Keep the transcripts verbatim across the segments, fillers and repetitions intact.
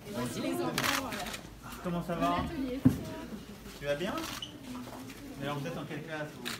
Et voici les enfants. Voilà. Comment ça va? Tu vas bien? Mais alors vous êtes en quelle classe vous?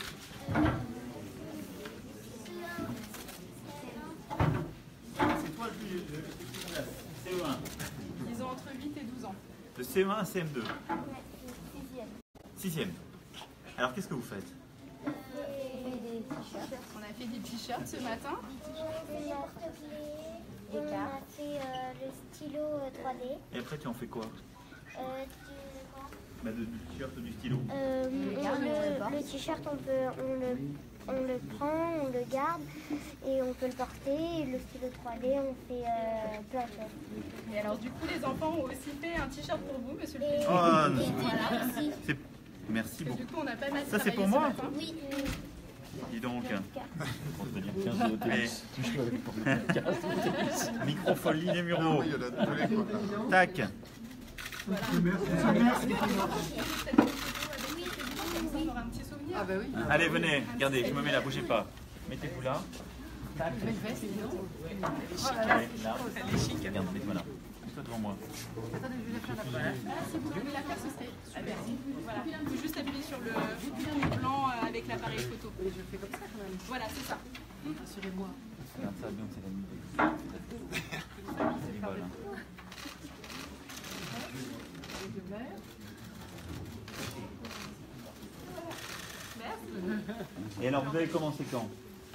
C'est toi le plus, le plus petit classe. C E un. Ils ont entre huit et douze ans. De C E un à C M deux. Sixième. Sixième. Alors qu'est-ce que vous faites? On fait des t-shirts. On a fait des t-shirts ce matin. On a fait des porte-clés. On a fait euh, le stylo euh, trois D. Et après tu en fais quoi? Euh, tu- Bah de, du t-shirt ou du stylo. Euh, on le le t-shirt, on, peut, on, le, on le prend, on le garde et on peut le porter. Et le stylo trois D, on fait euh, plein de choses. Et alors du coup, les enfants ont aussi fait un t-shirt pour vous, monsieur le Et, président. Oh, et Voilà. aussi. c'est... Merci Parce que beaucoup. du coup, on a pas mal Ça, c'est travaillé pour ce moi matin. Oui, Dis donc. On peut dire quinze euros de plus. Et- Microfolie les mureaux. Il y en a tous les copains. Tac. On aura un petit souvenir. Ah bah oui. Allez, venez. Regardez, je me mets là, bougez pas. Mettez-vous là. Tac. Allez, là. Regarde, mettez-moi là. Mets-toi devant moi. Attendez, je vais la faire là-bas. Ah, si vous voulez la faire, ce serait super. Voilà. Il faut juste appuyer sur le bouton blanc euh, avec l'appareil photo. Et je fais comme ça quand même. Voilà, c'est ça. Rassurez-moi. Regarde ça, bien, c'est la nuit. C'est du bol, hein. Avec le vert. Et alors, vous avez commencé quand?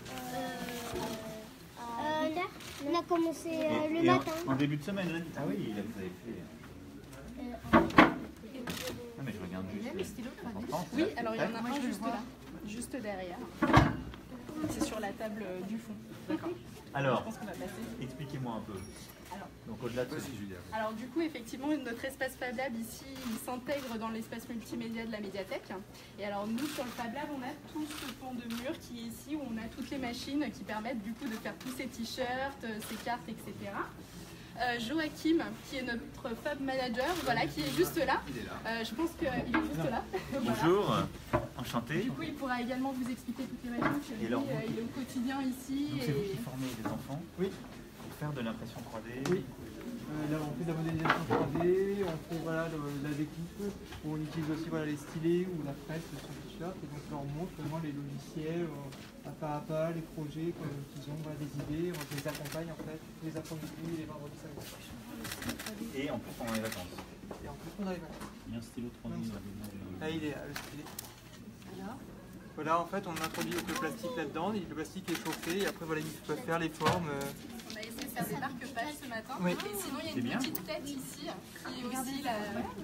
Euh, on a commencé euh, Et- le et en- matin. En, début de semaine, lundi. Ah oui, là, vous avez fait. Euh, Non, mais je regarde Il y a juste. mes stylos trois D. En France, Oui, là. alors il y en a Moi, un je vais juste le voir. là, juste derrière. C'est sur la table euh, du fond. D'accord. Je Alors, pense qu'on va passer. expliquez-moi un peu. Alors. Donc, au-delà de ça. Vas-y, Julia. Alors du coup, effectivement, notre espace Fab Lab ici, il s'intègre dans l'espace multimédia de la médiathèque. Et alors nous, sur le Fab Lab, on a tout ce pan de mur qui est ici, où on a toutes les machines qui permettent du coup de faire tous ces t-shirts, euh, ces cartes, et cetera. Euh, Joachim, qui est notre Fab Manager, voilà, qui est juste là. Il est là. Euh, je pense qu'il est juste là. Voilà. Bonjour, enchanté. Du coup, il pourra également vous expliquer toutes les machines. parce que Et lui, alors, euh, il est au quotidien ici. Donc, c'est vous et- qui formez les enfants? Oui. Pour faire de l'impression trois D? Oui. Euh, là, on fait de la modélisation trois D, on fait voilà, de, de la découpe, on utilise aussi voilà, les stylés ou la presse sur le t-shirt, et donc là, on montre vraiment les logiciels, euh, à pas à pas, les projets euh, qu'ils ont, voilà, des idées, on les accompagne en fait, les après-midi, les vendredis, samedis. Et en plus pendant les vacances. Et en plus, on a les vacances. Il y a un stylo trois D. Là, il est là, le stylet. Alors Voilà, en fait, on introduit donc le plastique là-dedans, et le plastique est chauffé, et après, voilà, ils peuvent faire les formes. euh, On a essayé de faire des marque-pages ce matin. Oui. Et sinon, il y a C'est une bien. petite tête ici, qui est aussi la...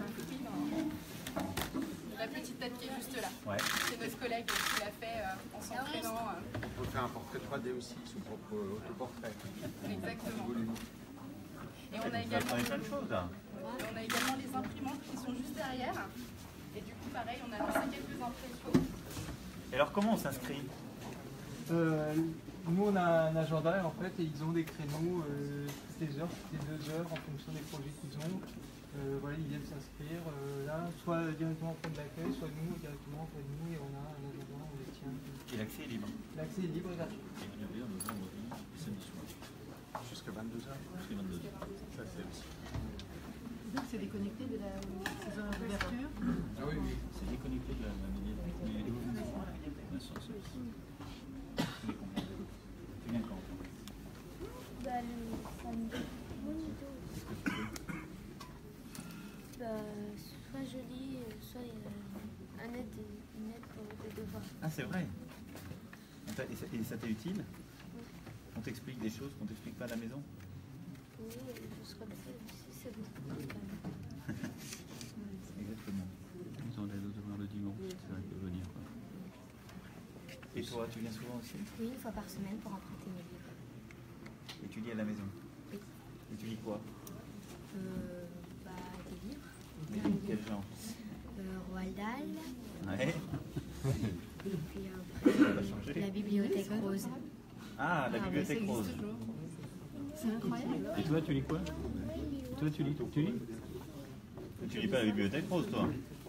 la petite tête qui est juste là. Ouais. C'est notre collègue qui l'a fait euh, en s'entraînant. euh, On peut faire un portrait trois D aussi, son propre autoportrait. Exactement. Volume. Et on a Vous également, apprenez plein de choses là. et on a également les imprimantes qui sont juste derrière. Et du coup, pareil, on a lancé quelques impressions. Et alors comment on s'inscrit? Euh, nous, on a un agenda en fait, et ils ont des créneaux euh, toutes les heures, toutes les deux heures, en fonction des projets qu'ils ont. Euh, voilà, ils viennent s'inscrire euh, là, soit directement auprès de l'accueil, soit nous directement auprès de nous, et on a un agenda, on les tient. Et l'accès est libre. L'accès est libre et gratuit. Et on avait un vendredi, samedi soir. Jusqu'à vingt-deux heures. Jusqu'à vingt-deux heures. Ça, c'est aussi. Donc c'est déconnecté de la saison d'ouverture. Ah oui, oui. C'est déconnecté de la, la médiathèque. Mais la source aussi. Tous les comptes. Tu viens quand? bah, le samedi. Qu'est-ce que tu fais? Bah, soit je lis, euh, soit il y a un aide, une aide pour les devoirs. Ah c'est vrai. Et ça- Et ça et ça t'est utile? On t'explique des choses qu'on t'explique pas à la maison? Oui, je crois que c'est- c'est beaucoup quand même. Exactement. Ils ont l'aide aux devoirs le dimanche. C'est vrai qu'ils peuvent venir. Quoi. Et toi, tu viens souvent aussi? Oui, une fois par semaine pour emprunter mes livres. Et tu lis à la maison? Oui. Et tu lis quoi? Euh, bah, des livres. Des livres quel genre? Euh, Roald Dahl. Ouais. Et puis Ça va après, changer. la bibliothèque rose. Ah, la bibliothèque rose. C'est incroyable. Et toi, tu lis quoi? Toi, tu lis donc tu lis? Mais tu lis pas la bibliothèque rose, toi?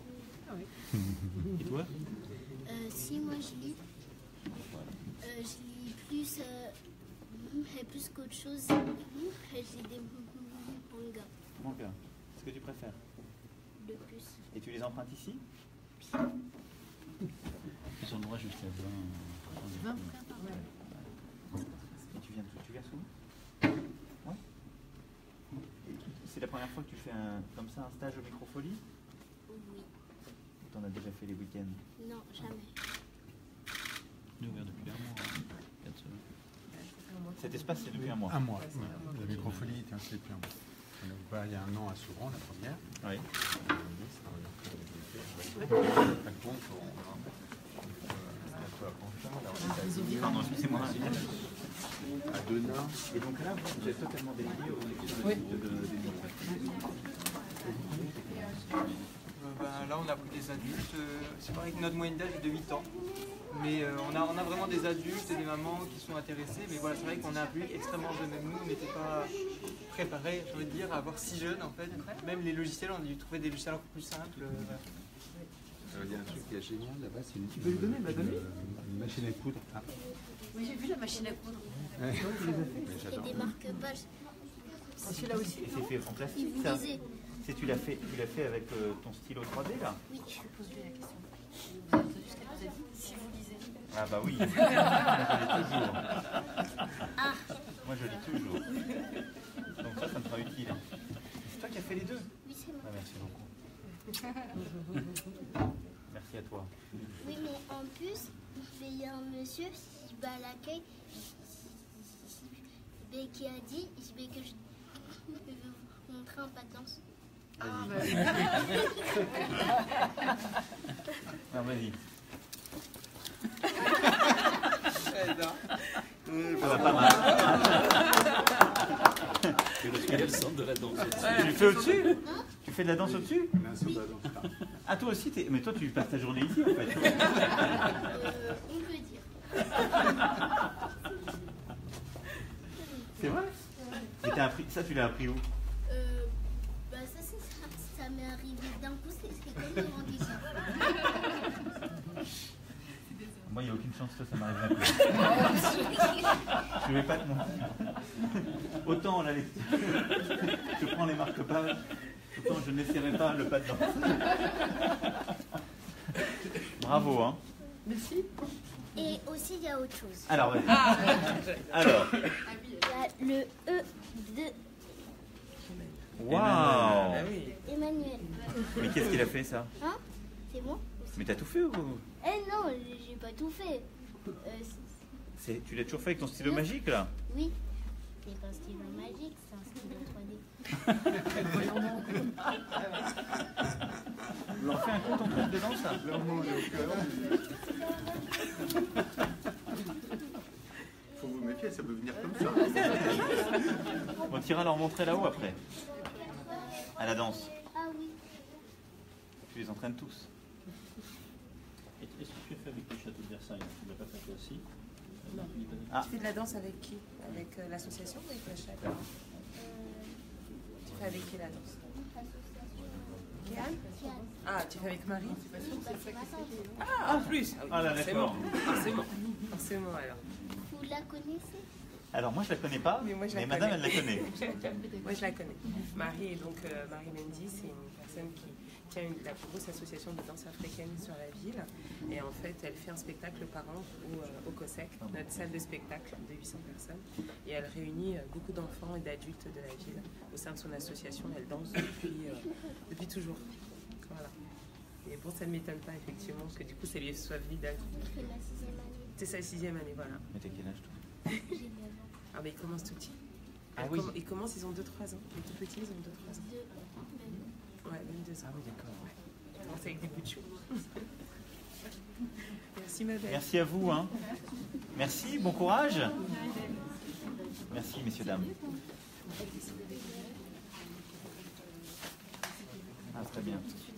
Et toi? Euh, si, moi je lis. Euh, je lis plus, euh, plus qu'autre chose. Je lis des mangas. Manga. ce que tu préfères? Le plus. Et tu les empruntes ici? Ils ont le droit jusqu'à vingt. vingt. Et tu viens, tu viens souvent? Ouais. C'est la première fois que tu fais un, comme ça un stage au Microfolie? Oui. Ou t'en as déjà fait les week-ends? Non, jamais. Nous, ouvert depuis un mois, hein. quatre semaines. Cet espace, c'est depuis un mois. Un mois. La Microfolie était installée depuis un mois. On a ouvert il y a un an à Souvran, la première. Oui. Pardon, excusez-moi. À Denain. Et donc là, vous êtes totalement dédié au Oui. de, de, de, Euh, ben, là, on a pris des adultes. euh, c'est pareil que notre moyenne d'âge est de huit ans. Mais euh, on, a, on a vraiment des adultes et des mamans qui sont intéressées. Mais voilà, c'est vrai qu'on a un public extrêmement jeune. Même nous, on n'était pas préparés, j'ai envie de dire, à avoir si jeune en fait. Même les logiciels, on a dû trouver des logiciels encore plus simples. euh, voilà. Euh, Il y a un truc qui est génial là-bas, c'est une, Tu peux lui donner, bah, donne-lui. une, une machine à coudre. Ah. Oui, j'ai vu la machine à coudre. Ouais. Et J'adore. des marque-pages. C'est là aussi. Et c'est fait en Et plastique, vous ça? lisez. C'est tu l'as fait, tu l'as fait avec euh, ton stylo trois D là? Oui. Je pose lui la question. Vous avez entendu ce qu'elle vous a dit? Si vous lisez. Ah bah oui. Moi je lis toujours. Ah, Moi je lis toujours. Donc ça, ça me sera utile. C'est toi qui as fait les deux? oui, c'est moi. Ah, merci beaucoup. Merci à toi. Oui, mais en plus, il y a un monsieur qui va à l'accueil ben, qui a dit ben, que je vais vous montrer un pas de danse. Vas-y. Non, vas-y. Ça va pas mal. Il y a le centre de la danse. Tu le fais au-dessus? Tu fais de la danse au-dessus? Un saut à danse. Ah toi aussi, t'es... mais toi tu passes ta journée ici en fait. Euh, on peut dire. C'est vrai? Mais t'as appris... Ça tu l'as appris où? Euh, bah ça, c'est ça, ça m'est arrivé d'un coup, c'est c'est comme le handicap. Moi il n'y a aucune chance que ça m'arrive jamais. Je vais pas te mentir. Autant la lecture, je prends les marque-pages, autant je n'essaierai pas le pas de danse. Bravo hein. Merci. Et aussi, il y a autre chose. Alors, vas-y. Alors. Il y a le E de Waouh. Emmanuel. Mais qu'est-ce qu'il a fait ça? Hein? C'est moi? Mais t'as tout fait ou? Eh non, j'ai pas tout fait. Euh, c'est- C'est... Tu l'as toujours fait avec ton stylo magique là? oui, c'est pas un stylo magique, c'est un stylo trois D. On leur fait un compte en compte dedans ça? Faut vous méfier, ça peut venir comme ça. On ira leur montrer là-haut après. À la danse. Ah oui. Tu les entraînes tous. Et est-ce que tu as fait avec le château de Versailles? Tu ne l'as pas fait toi aussi? Non. Ah. Tu fais de la danse avec qui? Avec euh, l'association ou avec la chatte? Tu fais avec qui la danse? Kian? Ah, tu fais avec Marie? Ah, en plus! Ah, oui, Ah là, forcément. d'accord. Forcément. Forcément, alors. Vous la connaissez? Alors moi je la connais pas, Mais mais, moi, je la madame connais. elle la connaît. Moi, je la connais. Marie est donc euh, Marie Mendy, c'est une personne qui tient une, la plus grosse association de danse africaine sur la ville. Et en fait, elle fait un spectacle par an au, euh, au COSEC, notre salle de spectacle de huit cents personnes. Et elle réunit euh, beaucoup d'enfants et d'adultes de la ville. Au sein de son association, elle danse depuis, euh, depuis toujours. Voilà. Et bon, ça ne m'étonne pas effectivement que du coup, ça lui soit venu d'être. C'est ma sixième année. C'est sa sixième année, voilà. Mais t'as quel âge toi? J'ai neuf ans. Ah, mais ils commencent tout petits. Ah Ils oui. comm- Ils commencent, ils ont deux trois ans. Les tout petits, ils ont deux trois ans. Deux. Ouais, même deux ans. Ah oui d'accord. Ils commencent avec des bouts de chou. Merci, ma belle. Merci à vous. Hein. Merci, bon courage. Merci messieurs, dames. Ah très bien.